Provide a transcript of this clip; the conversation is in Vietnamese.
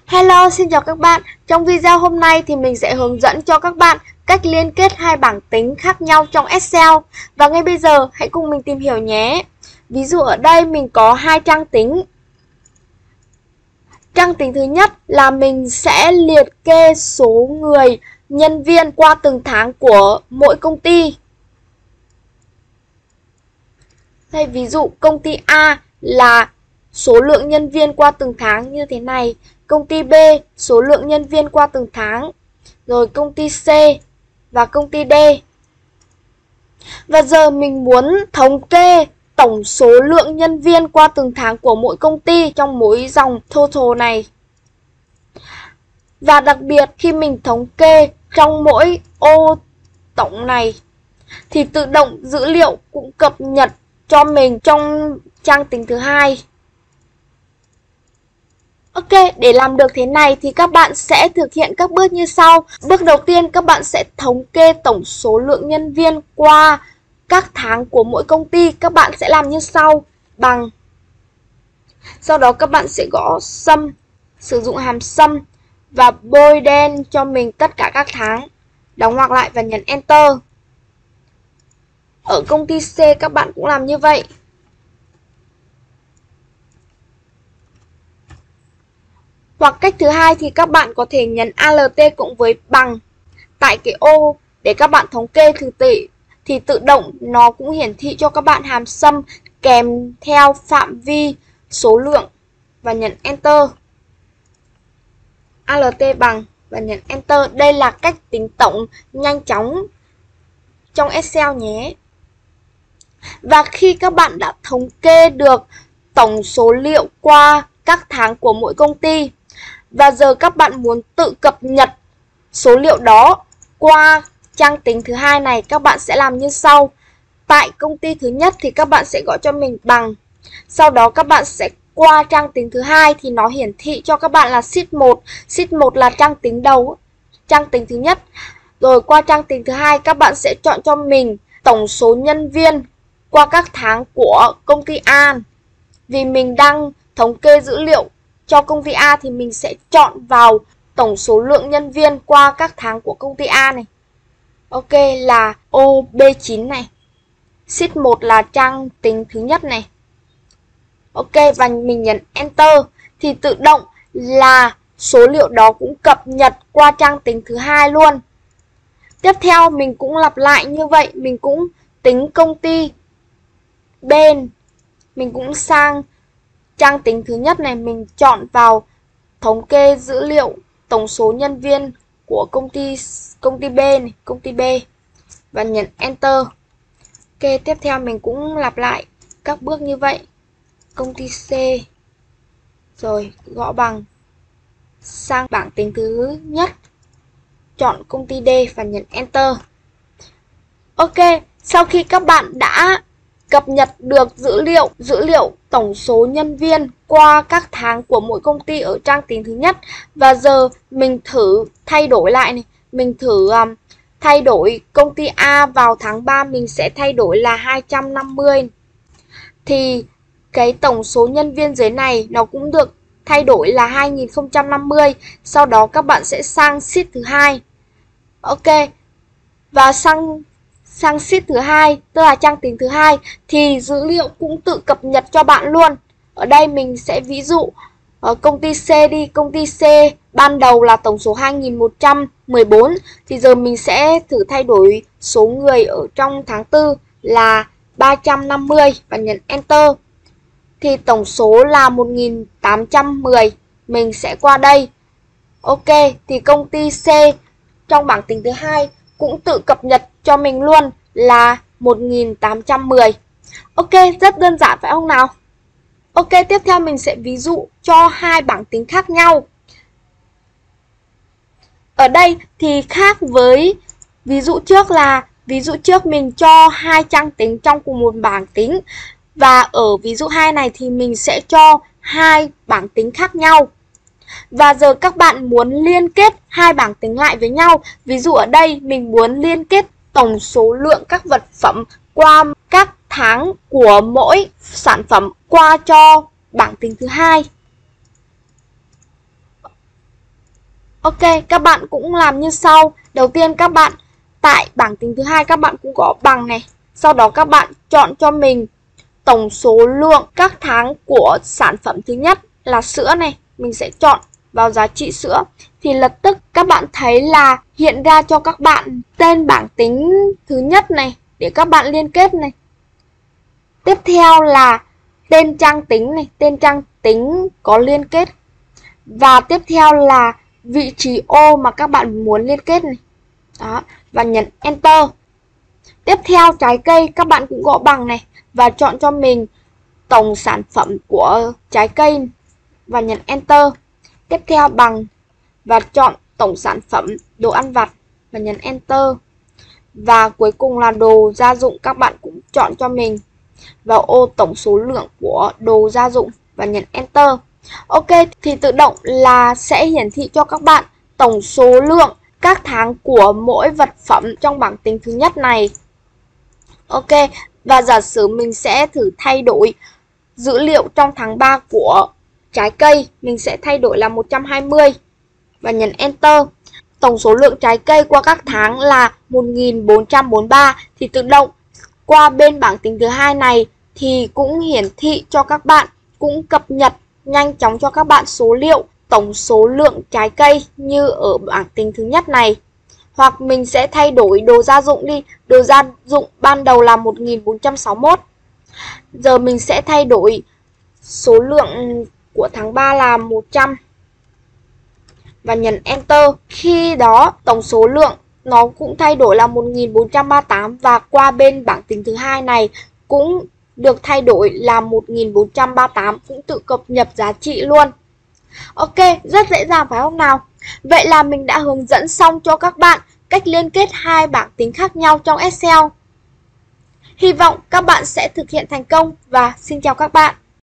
Hello, xin chào các bạn. Trong video hôm nay thì mình sẽ hướng dẫn cho các bạn cách liên kết hai bảng tính khác nhau trong Excel. Và ngay bây giờ hãy cùng mình tìm hiểu nhé. Ví dụ ở đây mình có hai trang tính. Trang tính thứ nhất là mình sẽ liệt kê số người, nhân viên qua từng tháng của mỗi công ty. Đây, ví dụ công ty A là số lượng nhân viên qua từng tháng như thế này. Công ty B số lượng nhân viên qua từng tháng. Rồi công ty C và công ty D. Và giờ mình muốn thống kê tổng số lượng nhân viên qua từng tháng của mỗi công ty trong mỗi dòng total này. Và đặc biệt khi mình thống kê trong mỗi ô tổng này thì tự động dữ liệu cũng cập nhật cho mình trong trang tính thứ hai. Ok, để làm được thế này thì các bạn sẽ thực hiện các bước như sau. Bước đầu tiên các bạn sẽ thống kê tổng số lượng nhân viên qua các tháng của mỗi công ty. Các bạn sẽ làm như sau, bằng. Sau đó các bạn sẽ gõ sum, sử dụng hàm sum và bôi đen cho mình tất cả các tháng. Đóng ngoặc lại và nhấn Enter. Ở công ty C các bạn cũng làm như vậy. Hoặc cách thứ hai thì các bạn có thể nhấn Alt cộng với bằng tại cái ô để các bạn thống kê thì tự động nó cũng hiển thị cho các bạn hàm sum kèm theo phạm vi số lượng và nhấn Enter. Alt bằng và nhấn Enter. Đây là cách tính tổng nhanh chóng trong Excel nhé. Và khi các bạn đã thống kê được tổng số liệu qua các tháng của mỗi công ty và giờ các bạn muốn tự cập nhật số liệu đó qua trang tính thứ hai này, các bạn sẽ làm như sau. Tại công ty thứ nhất thì các bạn sẽ gõ cho mình bằng. Sau đó các bạn sẽ qua trang tính thứ hai thì nó hiển thị cho các bạn là sheet 1. Sheet 1 là trang tính đầu, trang tính thứ nhất. Rồi qua trang tính thứ hai các bạn sẽ chọn cho mình tổng số nhân viên qua các tháng của công ty A. Vì mình đang thống kê dữ liệu cho công ty A thì mình sẽ chọn vào tổng số lượng nhân viên qua các tháng của công ty A này. Ok, là ô B9 này. Sheet 1 là trang tính thứ nhất này. Ok, và mình nhấn Enter thì tự động là số liệu đó cũng cập nhật qua trang tính thứ hai luôn. Tiếp theo mình cũng lặp lại như vậy, mình cũng tính công ty bên, mình cũng sang trang tính thứ nhất này, mình chọn vào thống kê dữ liệu tổng số nhân viên của công ty B này, công ty B và nhấn Enter. Ok, tiếp theo mình cũng lặp lại các bước như vậy. Công ty C rồi gõ bằng, sang bảng tính thứ nhất, chọn công ty D và nhấn Enter. Ok, sau khi các bạn đã cập nhật được dữ liệu tổng số nhân viên qua các tháng của mỗi công ty ở trang tính thứ nhất và giờ mình thử thay đổi lại này, mình thử thay đổi công ty A vào tháng 3 mình sẽ thay đổi là 250 thì cái tổng số nhân viên dưới này nó cũng được thay đổi là 2050. Sau đó các bạn sẽ sang sheet thứ hai. Ok, và sang sheet thứ hai, tức là trang tính thứ hai thì dữ liệu cũng tự cập nhật cho bạn luôn. Ở đây mình sẽ ví dụ ở công ty C đi, công ty C ban đầu là tổng số 2114 thì giờ mình sẽ thử thay đổi số người ở trong tháng 4 là 350 và nhấn Enter. Thì tổng số là 1810, mình sẽ qua đây. Ok, thì công ty C trong bảng tính thứ hai cũng tự cập nhật cho mình luôn là 1810. Ok, rất đơn giản phải không nào? Ok, tiếp theo mình sẽ ví dụ cho hai bảng tính khác nhau. Ở đây thì khác với ví dụ trước là ví dụ trước mình cho hai trang tính trong cùng một bảng tính. Và ở ví dụ 2 này thì mình sẽ cho hai bảng tính khác nhau. Và giờ các bạn muốn liên kết hai bảng tính lại với nhau. Ví dụ ở đây mình muốn liên kết tổng số lượng các vật phẩm qua các tháng của mỗi sản phẩm qua cho bảng tính thứ hai. Ok, các bạn cũng làm như sau. Đầu tiên các bạn tại bảng tính thứ hai các bạn cũng gõ bằng này. Sau đó các bạn chọn cho mình tổng số lượng các tháng của sản phẩm thứ nhất là sữa này. Mình sẽ chọn vào giá trị sữa. Thì lập tức các bạn thấy là hiện ra cho các bạn tên bảng tính thứ nhất này để các bạn liên kết này. Tiếp theo là tên trang tính này, tên trang tính có liên kết. Và tiếp theo là vị trí ô mà các bạn muốn liên kết này. Đó, và nhấn Enter. Tiếp theo trái cây các bạn cũng gõ bằng này và chọn cho mình tổng sản phẩm của trái cây và nhấn Enter. Tiếp theo bằng và chọn tổng sản phẩm đồ ăn vặt và nhấn Enter. Và cuối cùng là đồ gia dụng, các bạn cũng chọn cho mình vào ô tổng số lượng của đồ gia dụng và nhấn Enter. Ok, thì tự động là sẽ hiển thị cho các bạn tổng số lượng các tháng của mỗi vật phẩm trong bảng tính thứ nhất này. Ok, và giả sử mình sẽ thử thay đổi dữ liệu trong tháng 3 của trái cây, mình sẽ thay đổi là 120 và nhấn Enter. Tổng số lượng trái cây qua các tháng là 1443 thì tự động qua bên bảng tính thứ hai này thì cũng hiển thị cho các bạn, cũng cập nhật nhanh chóng cho các bạn số liệu tổng số lượng trái cây như ở bảng tính thứ nhất này. Hoặc mình sẽ thay đổi đồ gia dụng đi. Đồ gia dụng ban đầu là 1461. Giờ mình sẽ thay đổi số lượng của tháng 3 là 100 và nhấn Enter. Khi đó tổng số lượng nó cũng thay đổi là 1438 và qua bên bảng tính thứ hai này cũng được thay đổi là 1438, cũng tự cập nhật giá trị luôn. Ok, rất dễ dàng phải không nào? Vậy là mình đã hướng dẫn xong cho các bạn cách liên kết hai bảng tính khác nhau trong Excel. Hy vọng các bạn sẽ thực hiện thành công và xin chào các bạn.